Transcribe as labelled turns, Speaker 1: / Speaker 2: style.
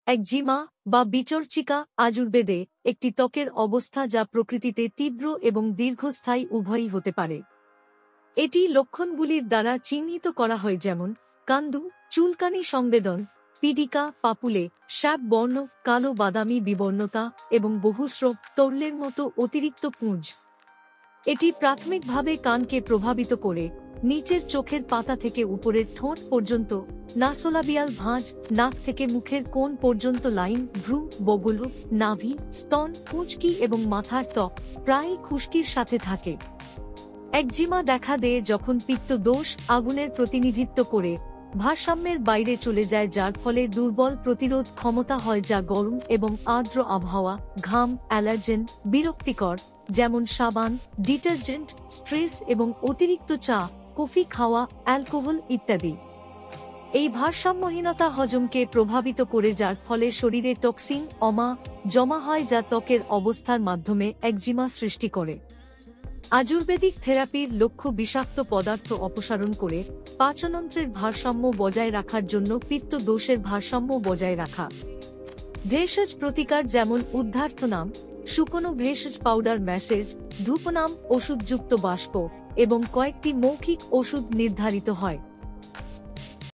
Speaker 1: Eczema বা বিচর্চিকা আয়ুর্বেদে একটি ত্বকের অবস্থা যা প্রকৃতিতে তীব্র এবং দীর্ঘস্থায়ী উভয়ই হতে পারে। এটি লক্ষণগুলির দ্বারা চিহ্নিত করা হয়, যেমন কান্দু, চুলকানি সংবেদন, পিডিকা, পাপুলে, শ্যাপ বর্ণ, কালো বাদামি বিবর্ণতা এবং বহুস্রব তরলের মতো অতিরিক্ত পুঁজ। এটি প্রাথমিকভাবে কানকে প্রভাবিত করে নিচের চোখের পাতা থেকে উপরের ঠোঁট পর্যন্ত, নাসোলাবিয়াল ভাঁজ, নাক থেকে মুখের কোণ পর্যন্ত লাইন, ভ্রু, বগল, নাভি, স্তন, পুঁচকি এবং মাথার ত্বক প্রায়ই খুশকির সাথে থাকে। একজিমা দেখা দেয় যখন পিত্ত দোষ আগুনের প্রতিনিধিত্ব করে ভারসাম্যের বাইরে চলে যায়, যার ফলে দুর্বল প্রতিরোধ ক্ষমতা হয়, যা গরম এবং আর্দ্র আবহাওয়া, ঘাম, অ্যালার্জেন, বিরক্তিকর যেমন সাবান, ডিটারজেন্ট, স্ট্রেস এবং অতিরিক্ত চা, কফি খাওয়া, অ্যালকোহল ইত্যাদি। এই ভারসাম্যহীনতা হজমকে প্রভাবিত করে, যার ফলে শরীরে টক্সিন জমা হয়, যা ত্বকের অবস্থার মাধ্যমে একজিমা সৃষ্টি করে। আয়ুর্বেদিক থেরাপির লক্ষ্য বিষাক্ত পদার্থ অপসারণ করে পাচনতন্ত্রের ভারসাম্য বজায় রাখার জন্য পিত্ত দোষের ভারসাম্য বজায় রাখা। ভেষজ প্রতিকার যেমন উদ্ধার্থনাম, শুকনো ভেষজ পাউডার ম্যাসেজ, ধূপনাম, ওষুধযুক্ত বাষ্প এবং কয়েকটি মৌখিক ওষুধ নির্ধারিত হয়।